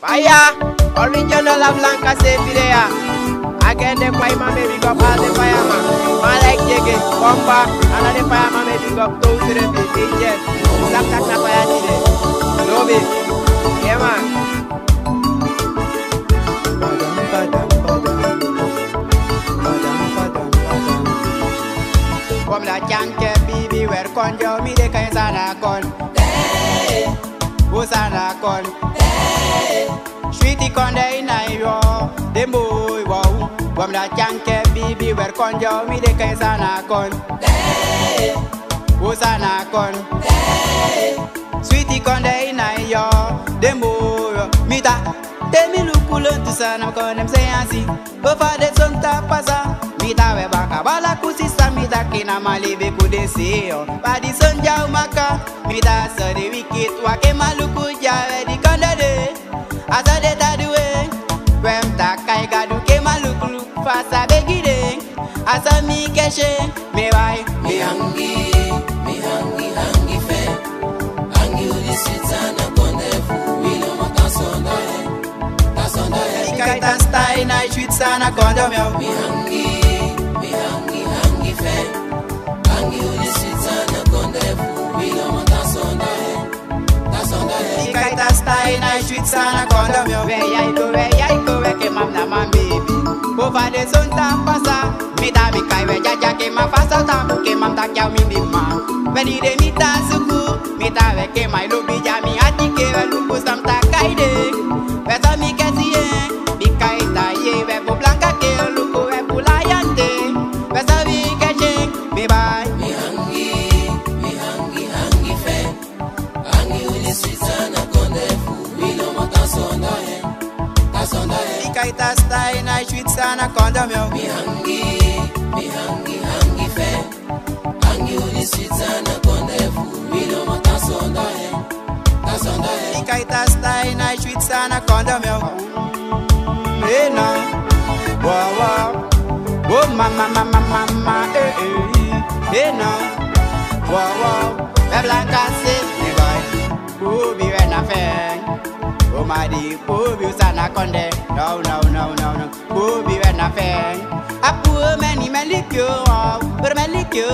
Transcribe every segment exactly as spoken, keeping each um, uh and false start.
Fire, original of Blanca Sevilla. Again, the fireman may big up all the fireman. Man like Jiggy, Bomba, another fireman may big up those to the agent. Stop that fire today. Love it. Yeah, man. From la janke bibi wer konjo mi de kay sana kon. Wo sana kon. Sweetie konde na yo de boy wow. From la janke bibi wer konjo mi de kay sana kon. Wo sana kon. Sweetie konde na yo de boy mi ta. Tell me look cool to sana kon dem say ansi. Go for the sun ta pasa. Mita we baka bala kusisa mita kina malibe kudesio Badi sonja umaka mita so the wicked wake maluku jawe di kondade Asa de taduwe Wem takai gadu ke maluku fasa begide Asa mi keshe me wai Mi hangi, mi hangi hangi fe Hangi ulisita na kondefu Wilo matasonda he Tasonda he Ikaita stay na ishwit sana kondom yo Mi hangi Hangi, hangi fe Hangi ulisita na kondefu Wilo matasonda he Tasonda he Ikaita stay na ishwit sana kondom yo We yaiko, we yaiko, we ke mam na mam baby Bova de son tam pasa Mita mi kai we jaja ke ma fasa tam Ke mam tak yaw mi bima We di de mita suku Mita we ke mai lubi jami ati ke we lupu sam tak kai de We sa mi ke siye Mi kai ta ye we bu blanca ke luku we bu layante Me bye. Mi hangi, mi hangi, hangi fe Hangi ulisita na kondefu Wilo matasonda he Tasonda he Ikaita stay na ishwit sana kondom yo Mi hangi, mi hangi, hangi fe Hangi ulisita na kondefu Wilo matasonda he Tasonda he Ikaita stay na ishwit sana kondom yo Hey no Wow wow Oh mama mama mama eh eh Hey no Wow wow We blanca se me boy Oh bi we na fe Oh my di Oh bi sana konde No no no no no Oh bi we na fe Apu meni melikyo Ber melikyo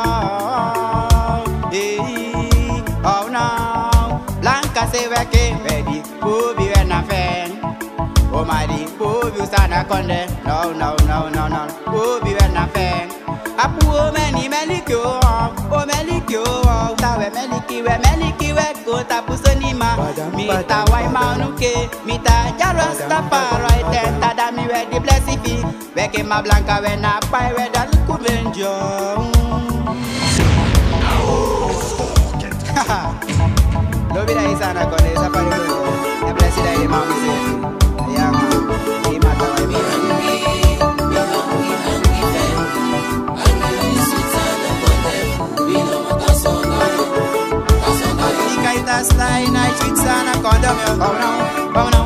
Eh Oh no Blanca se we ke ready Oh bi we na fe Oh my di, oh you sana konde, no no no no no, oh be when I feng. Apu oh meni melikyo, oh melikyo, ta we meliki we meliki we go tapu sonima. Mita wai maunuke, mita jarasta parai tenta da mi we di blessifi. We ke ma blanca we na pai we da kubenjo. Haha, lo vida isana konde sa pare lo, e blessi dai mami se. Yeah, man. He mata wa Mi hangi, mi hangi, hangi fe Hangi ulisita na kondefu Wilo matasonda he Tasonda he Ikaita stay na ishwit sana kondom yo. Oh no, oh no.